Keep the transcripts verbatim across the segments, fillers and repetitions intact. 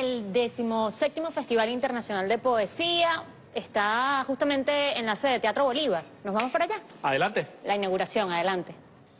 el decimoséptimo Festival Internacional de Poesía. Está justamente en la sede de Teatro Bolívar. ¿Nos vamos para allá? Adelante. La inauguración, adelante.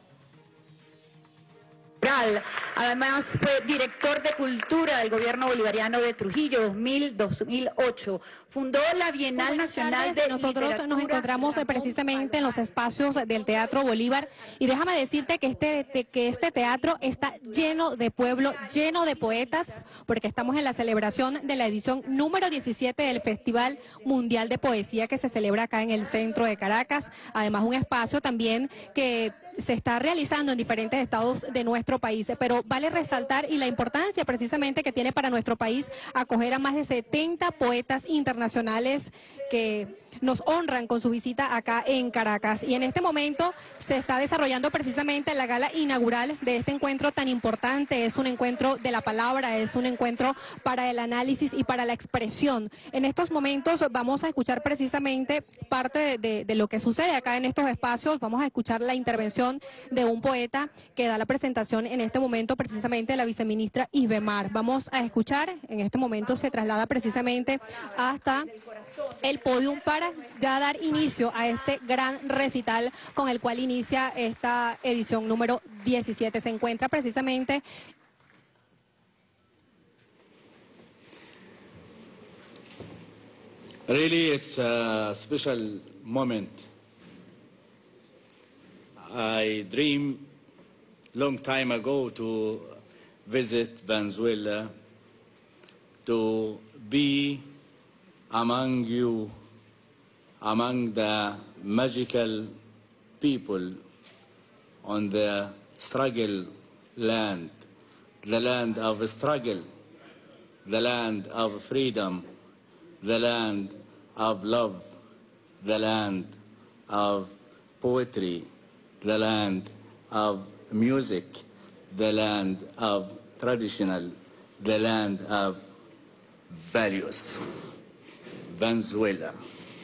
Además fue director de Cultura del Gobierno Bolivariano de Trujillo dos mil a dos mil ocho. Fundó la Bienal Nacional de Nosotros Literatura. nos encontramos precisamente en los espacios del Teatro Bolívar y déjame decirte que este, que este teatro está lleno de pueblo, lleno de poetas, porque estamos en la celebración de la edición número diecisiete del Festival Mundial de Poesía que se celebra acá en el centro de Caracas. Además, un espacio también que se está realizando en diferentes estados de nuestro país, pero vale resaltar y la importancia precisamente que tiene para nuestro país acoger a más de setenta poetas internacionales que nos honran con su visita acá en Caracas. Y en este momento se está desarrollando precisamente la gala inaugural de este encuentro tan importante. Es un encuentro de la palabra, es un encuentro para el análisis y para la expresión. En estos momentos vamos a escuchar precisamente parte de, de, de lo que sucede acá en estos espacios. Vamos a escuchar la intervención de un poeta que da la presentación en este momento precisamente de la viceministra Isbemar. Vamos a escuchar, en este momento se traslada precisamente hasta el podium para ya dar inicio a este gran recital con el cual inicia esta edición número diecisiete. Se encuentra precisamente... Really, it's a special moment. I dreamed long time ago to visit Venezuela, to be among you, among the magical people on the struggle land, the land of struggle, the land of freedom, the land of love, the land of poetry, the land of music, the land of traditional, the land of values. Venezuela.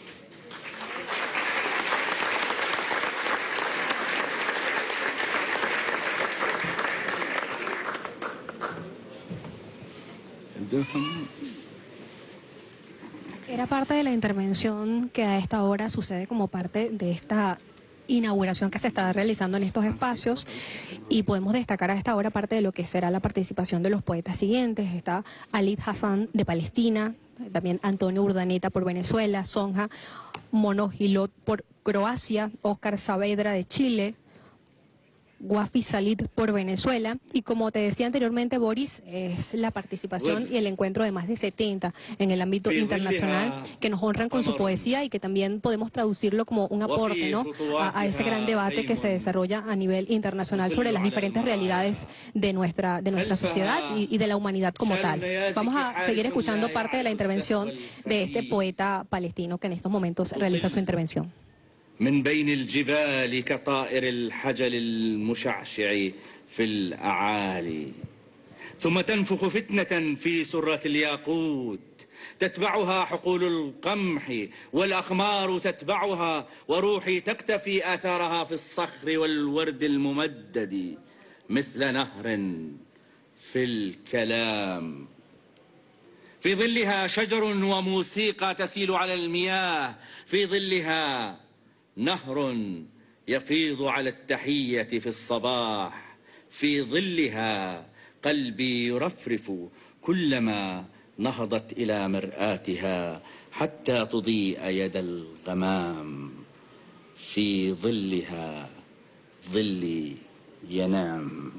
Era parte de la intervención que a esta hora sucede como parte de esta inauguración que se está realizando en estos espacios, y podemos destacar a esta hora parte de lo que será la participación de los poetas siguientes. Está Alid Hassan de Palestina, también Antonio Urdaneta por Venezuela, Sonja Monogilot por Croacia, Óscar Saavedra de Chile, Wafi Salid por Venezuela, y como te decía anteriormente, Boris, es la participación bueno. y el encuentro de más de setenta en el ámbito internacional que nos honran con su poesía y que también podemos traducirlo como un aporte, ¿no?, a, a ese gran debate que se desarrolla a nivel internacional sobre las diferentes realidades de nuestra, de nuestra sociedad y, y de la humanidad como tal. Vamos a seguir escuchando parte de la intervención de este poeta palestino que en estos momentos realiza su intervención. من بين الجبال كطائر الحجل المشعشع في الأعالي ثم تنفخ فتنة في سرة الياقوت تتبعها حقول القمح والأخمار تتبعها وروحي تكتفي آثارها في الصخر والورد الممدد مثل نهر في الكلام في ظلها شجر وموسيقى تسيل على المياه في ظلها نهر يفيض على التحية في الصباح في ظلها قلبي يرفرف كلما نهضت إلى مرآتها حتى تضيء يد الغمام في ظلها ظلي ينام.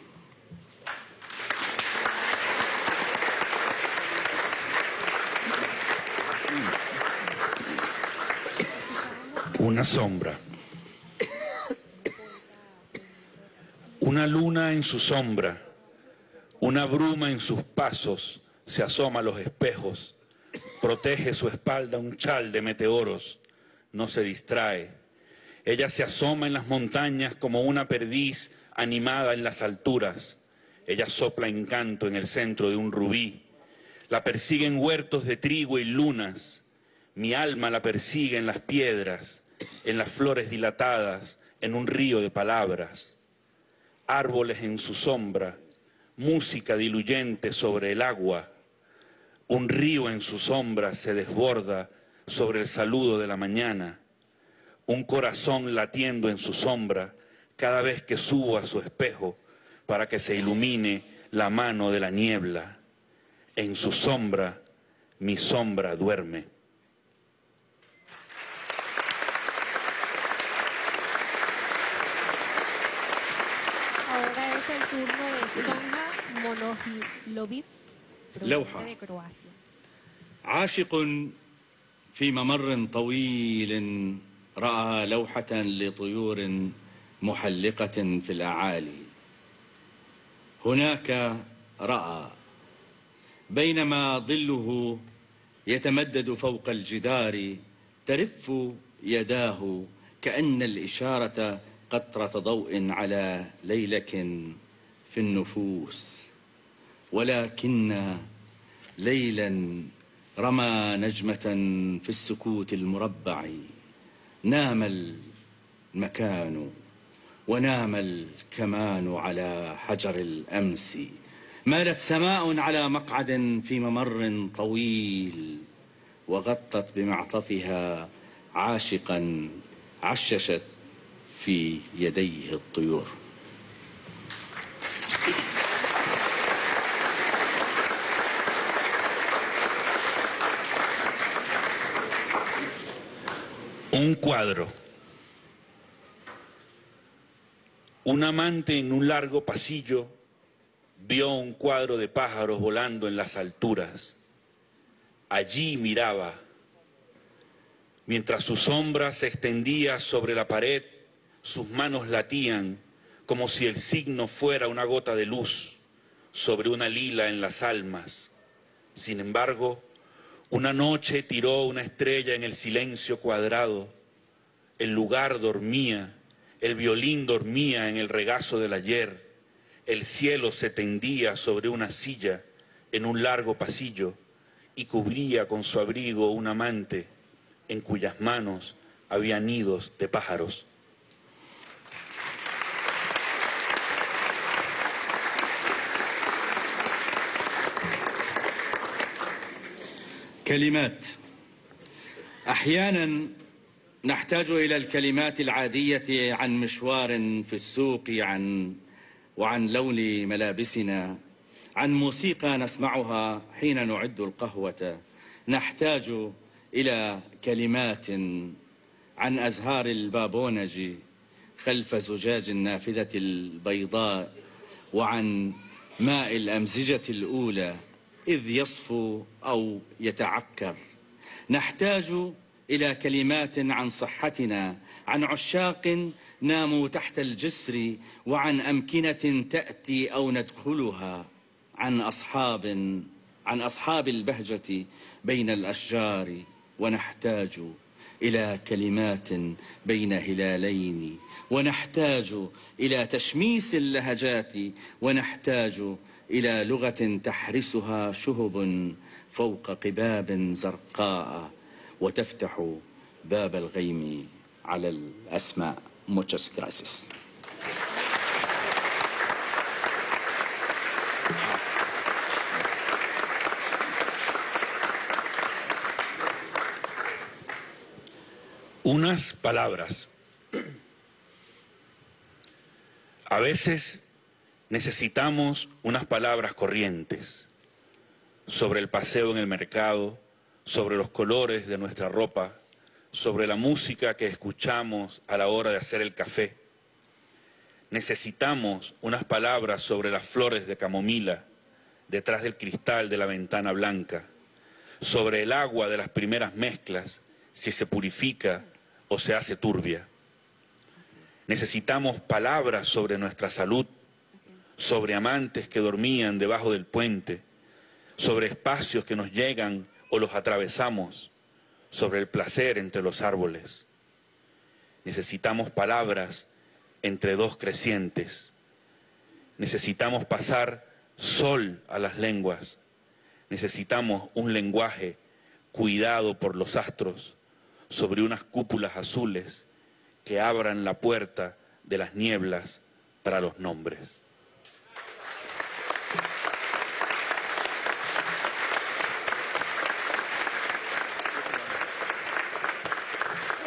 Una sombra, una luna en su sombra, una bruma en sus pasos, se asoma a los espejos, protege su espalda un chal de meteoros, no se distrae. Ella se asoma en las montañas como una perdiz animada en las alturas. Ella sopla encanto en el centro de un rubí. La persiguen huertos de trigo y lunas. Mi alma la persigue en las piedras, en las flores dilatadas, en un río de palabras. Árboles en su sombra, música diluyente sobre el agua, Un río en su sombra se desborda sobre el saludo de la mañana. Un corazón latiendo en su sombra cada vez que subo a su espejo para que se ilumine la mano de la niebla. En su sombra, mi sombra duerme. Ahora es el turno de Sonja Monohilovic, لوحة. procedente de Croacia. عاشق في ممر طويل رأى لوحة لطيور محلقة في الأعالي. هناك رأى بينما ظله يتمدد فوق الجدار ترف يداه كأن الإشارة قطرة ضوء على ليلة في النفوس. ولكن ليلا رمى نجمة في السكوت المربع. نام المكان ونام الكمان على حجر الأمس. مالت سماء على مقعد في ممر طويل وغطت بمعطفها عاشقا عششت في يديه الطيور. Un cuadro. Un amante en un largo pasillo vio un cuadro de pájaros volando en las alturas. Allí miraba. Mientras su sombra se extendía sobre la pared, sus manos latían como si el signo fuera una gota de luz sobre una lila en las almas. Sin embargo, una noche tiró una estrella en el silencio cuadrado. El lugar dormía, el violín dormía en el regazo del ayer. El cielo se tendía sobre una silla en un largo pasillo y cubría con su abrigo un amante en cuyas manos había nidos de pájaros. كلمات. أحيانا نحتاج إلى الكلمات العادية عن مشوار في السوق، عن وعن لون ملابسنا، عن موسيقى نسمعها حين نعد القهوة. نحتاج إلى كلمات عن أزهار البابونج خلف زجاج النافذة البيضاء، وعن ماء الأمزجة الأولى إذ يصفو أو يتعكر. نحتاج إلى كلمات عن صحتنا، عن عشاق ناموا تحت الجسر، وعن أمكنة تأتي أو ندخلها، عن أصحاب عن أصحاب البهجة بين الأشجار. ونحتاج إلى كلمات بين هلالين، ونحتاج إلى تشميس اللهجات، ونحتاج إلى لغة تحرسها شهب فوق قباب زرقاء وتفتح باب الغيم على الأسماء. Muchas gracias. Unas palabras. A veces necesitamos unas palabras corrientes sobre el paseo en el mercado, sobre los colores de nuestra ropa, sobre la música que escuchamos a la hora de hacer el café. Necesitamos unas palabras sobre las flores de camomila detrás del cristal de la ventana blanca, sobre el agua de las primeras mezclas, si se purifica o se hace turbia. Necesitamos palabras sobre nuestra salud, sobre amantes que dormían debajo del puente, sobre espacios que nos llegan o los atravesamos, sobre el placer entre los árboles. Necesitamos palabras entre dos crecientes. Necesitamos pasar sol a las lenguas. Necesitamos un lenguaje cuidado por los astros sobre unas cúpulas azules que abran la puerta de las nieblas para los nombres.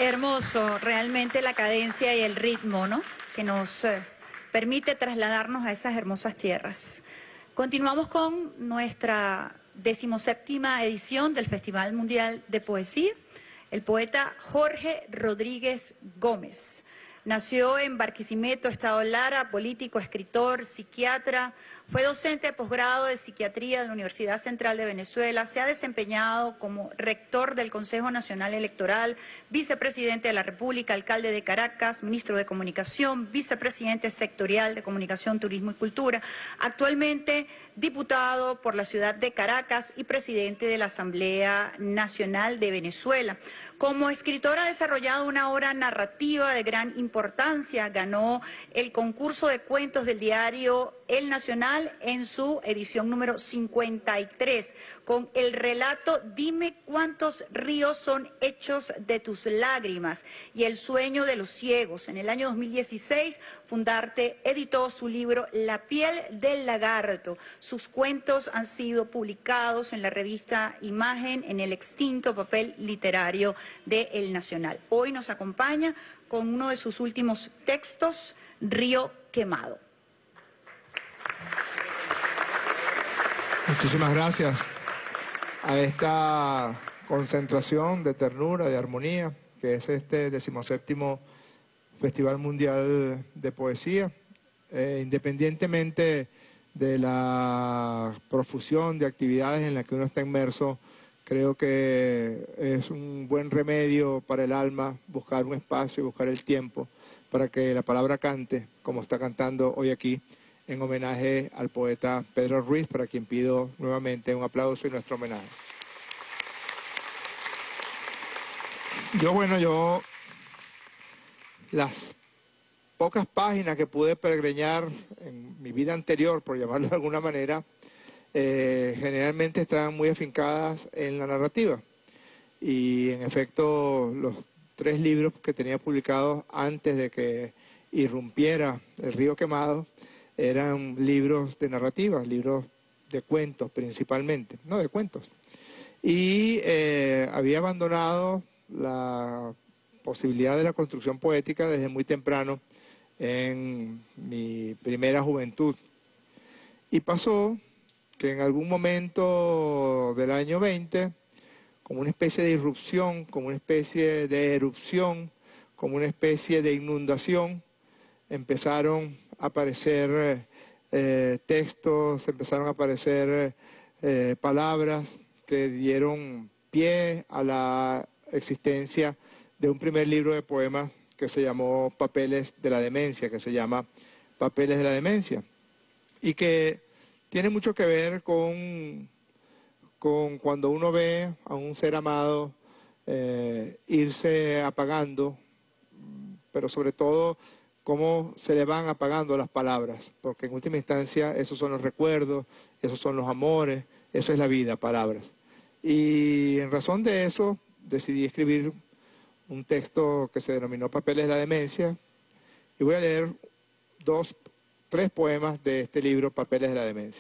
Hermoso, realmente la cadencia y el ritmo, ¿no? Que nos eh, permite trasladarnos a esas hermosas tierras. Continuamos con nuestra decimoséptima edición del Festival Mundial de Poesía. El poeta Jorge Rodríguez Gómez nació en Barquisimeto, Estado Lara, político, escritor, psiquiatra. Fue docente de posgrado de psiquiatría de la Universidad Central de Venezuela. Se ha desempeñado como rector del Consejo Nacional Electoral, vicepresidente de la República, alcalde de Caracas, ministro de Comunicación, vicepresidente sectorial de Comunicación, Turismo y Cultura. Actualmente diputado por la ciudad de Caracas y presidente de la Asamblea Nacional de Venezuela. Como escritor ha desarrollado una obra narrativa de gran importancia. Ganó el concurso de cuentos del diario El Nacional en su edición número cincuenta y tres, con el relato Dime cuántos ríos son hechos de tus lágrimas y El sueño de los ciegos. En el año dos mil dieciséis, Fundarte editó su libro La piel del lagarto. Sus cuentos han sido publicados en la revista Imagen, en el extinto papel literario de El Nacional. Hoy nos acompaña con uno de sus últimos textos, Río Quemado. Muchísimas gracias a esta concentración de ternura, de armonía, que es este decimoséptimo Festival Mundial de Poesía. Eh, independientemente de la profusión de actividades en las que uno está inmerso, creo que es un buen remedio para el alma buscar un espacio y buscar el tiempo para que la palabra cante, como está cantando hoy aquí, en homenaje al poeta Pedro Ruiz, para quien pido nuevamente un aplauso y nuestro homenaje. Yo, bueno, yo, las pocas páginas que pude peregrinar en mi vida anterior, por llamarlo de alguna manera, eh, generalmente estaban muy afincadas en la narrativa. Y en efecto, los tres libros que tenía publicados antes de que irrumpiera El Río Quemado eran libros de narrativa, libros de cuentos principalmente, no de cuentos. Y eh, había abandonado la posibilidad de la construcción poética desde muy temprano en mi primera juventud. Y pasó que en algún momento del año veinte, como una especie de irrupción, como una especie de erupción, como una especie de inundación, empezaron a aparecer eh, textos, empezaron a aparecer eh, palabras que dieron pie a la existencia de un primer libro de poemas que se llamó Papeles de la Demencia, que se llama Papeles de la Demencia, y que tiene mucho que ver con, con cuando uno ve a un ser amado eh, irse apagando, pero sobre todo cómo se le van apagando las palabras, porque en última instancia esos son los recuerdos, esos son los amores, eso es la vida, palabras. Y en razón de eso decidí escribir un texto que se denominó Papeles de la Demencia, y voy a leer dos, tres poemas de este libro, Papeles de la Demencia.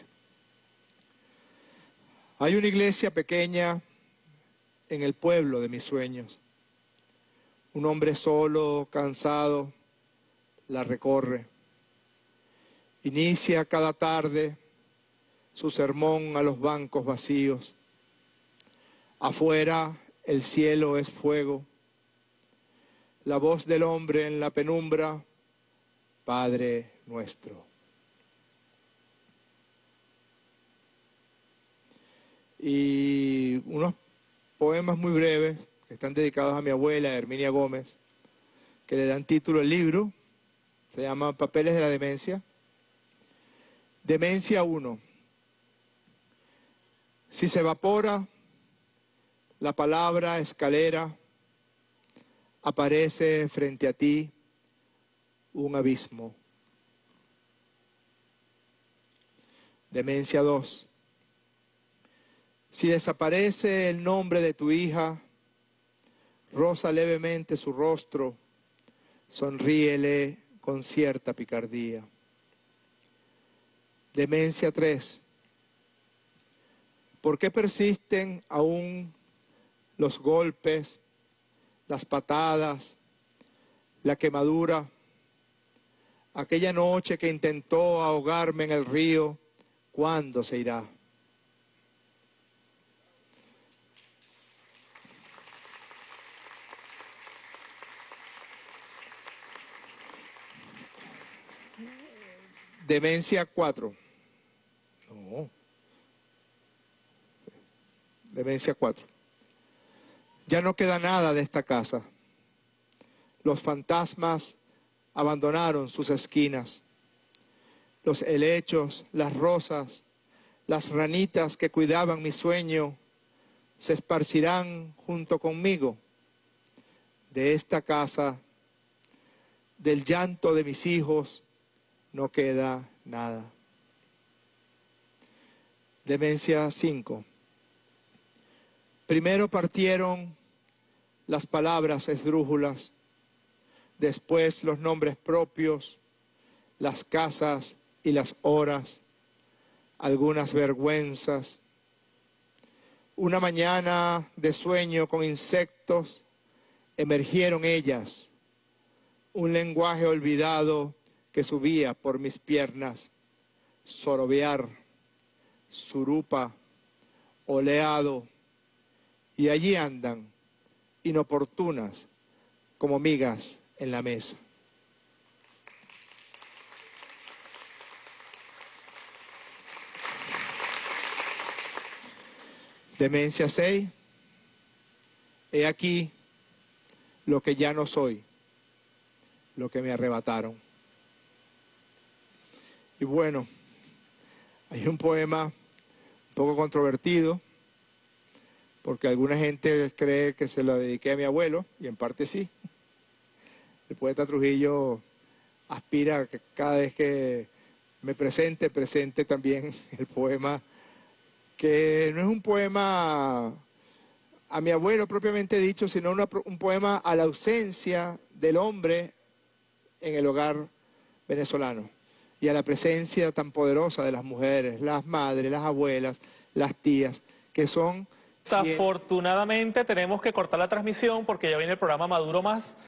Hay una iglesia pequeña en el pueblo de mis sueños. Un hombre solo, cansado, la recorre. Inicia cada tarde su sermón a los bancos vacíos. Afuera el cielo es fuego. La voz del hombre en la penumbra, Padre nuestro. Y unos poemas muy breves que están dedicados a mi abuela, Herminia Gómez, que le dan título al libro. Se llama Papeles de la Demencia. Demencia uno. Si se evapora la palabra escalera, aparece frente a ti un abismo. Demencia dos. Si desaparece el nombre de tu hija, roza levemente su rostro, sonríele con cierta picardía. Demencia tres. ¿Por qué persisten aún los golpes las patadas, la quemadura, aquella noche que intentó ahogarme en el río, ¿cuándo se irá? Demencia cuatro. No. Demencia cuatro. Ya no queda nada de esta casa. Los fantasmas abandonaron sus esquinas. Los helechos, las rosas, las ranitas que cuidaban mi sueño, se esparcirán junto conmigo. De esta casa, del llanto de mis hijos, no queda nada. Demencia cinco. Primero partieron las palabras esdrújulas, después los nombres propios, las casas y las horas, algunas vergüenzas. Una mañana de sueño con insectos, emergieron ellas, un lenguaje olvidado que subía por mis piernas, sorobear, surupa, oleado, y allí andan, inoportunas, como migas en la mesa. Demencia seis. He aquí lo que ya no soy, lo que me arrebataron. Y bueno, hay un poema un poco controvertido, porque alguna gente cree que se lo dediqué a mi abuelo, y en parte sí. El poeta Trujillo aspira a que cada vez que me presente, presente también el poema, que no es un poema a mi abuelo propiamente dicho, sino una, un poema a la ausencia del hombre en el hogar venezolano y a la presencia tan poderosa de las mujeres, las madres, las abuelas, las tías, que son... Desafortunadamente tenemos que cortar la transmisión porque ya viene el programa Maduro Más.